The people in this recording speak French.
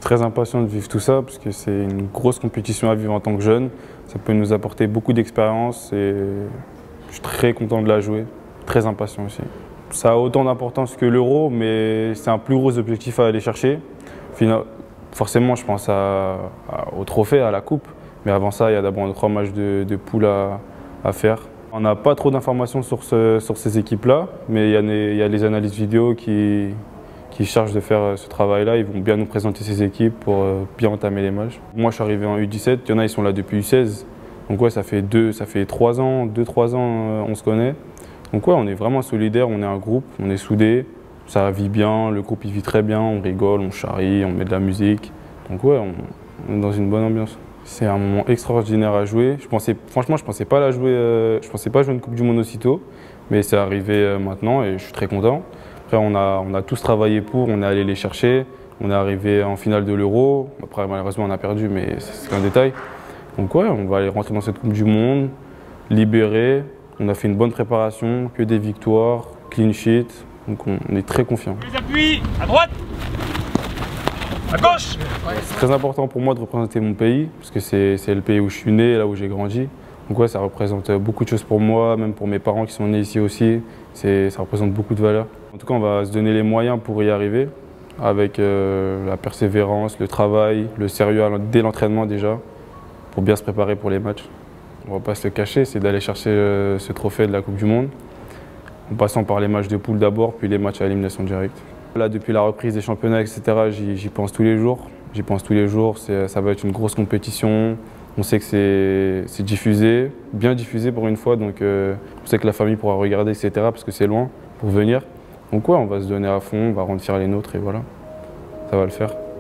suis très impatient de vivre tout ça parce que c'est une grosse compétition à vivre en tant que jeune. Ça peut nous apporter beaucoup d'expérience et je suis très content de la jouer, très impatient aussi. Ça a autant d'importance que l'Euro, mais c'est un plus gros objectif à aller chercher. Forcément, je pense au trophée, à la coupe, mais avant ça, il y a d'abord 3 matchs de poule à faire. On n'a pas trop d'informations sur ces équipes-là, mais il y a les analyses vidéo qui chargent de faire ce travail-là. Ils vont bien nous présenter ces équipes pour bien entamer les matchs. Moi, je suis arrivé en U17, il y en a, ils sont là depuis U16. Donc ouais, ça fait 2-3 ans, on se connaît. Donc ouais, on est vraiment solidaires, on est un groupe, on est soudés, ça vit bien, le groupe il vit très bien, on rigole, on charrie, on met de la musique. Donc ouais, on est dans une bonne ambiance. C'est un moment extraordinaire à jouer. Franchement, je pensais pas la jouer, je pensais pas jouer une Coupe du Monde aussitôt, mais c'est arrivé maintenant et je suis très content. Après, on a tous travaillé pour, on est allé les chercher, on est arrivé en finale de l'Euro. Après, malheureusement, on a perdu, mais c'est un détail. Donc ouais, on va aller rentrer dans cette Coupe du Monde, libéré. On a fait une bonne préparation, que des victoires, clean sheet. Donc on est très confiants. Les appuis, à droite, à gauche. C'est très important pour moi de représenter mon pays, parce que c'est le pays où je suis né, là où j'ai grandi. Donc ouais, ça représente beaucoup de choses pour moi, même pour mes parents qui sont nés ici aussi. Ça représente beaucoup de valeurs. En tout cas, on va se donner les moyens pour y arriver, avec la persévérance, le travail, le sérieux dès l'entraînement déjà, pour bien se préparer pour les matchs. On ne va pas se le cacher, c'est d'aller chercher ce trophée de la Coupe du Monde, en passant par les matchs de poule d'abord, puis les matchs à élimination directe. Là, depuis la reprise des championnats, etc., j'y pense tous les jours. J'y pense tous les jours, ça va être une grosse compétition. On sait que c'est diffusé, bien diffusé pour une fois, donc on sait que la famille pourra regarder, etc., parce que c'est loin pour venir. Donc ouais, on va se donner à fond, on va rendre fiers les nôtres et voilà, ça va le faire.